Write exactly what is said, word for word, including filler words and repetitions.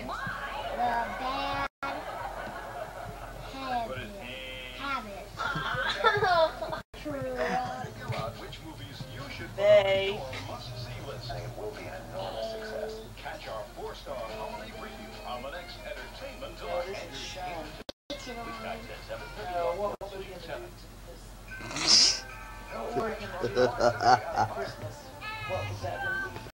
bad habit. Habit. Which movies you should They. must-see list. It will be an enormous success. Catch our four-star holiday preview on the next Entertainment Oh, Tonight. this is shown. Weeknights at seven thirty Uh, on what was we television gonna seven. do to this? What we're gonna do on Christmas.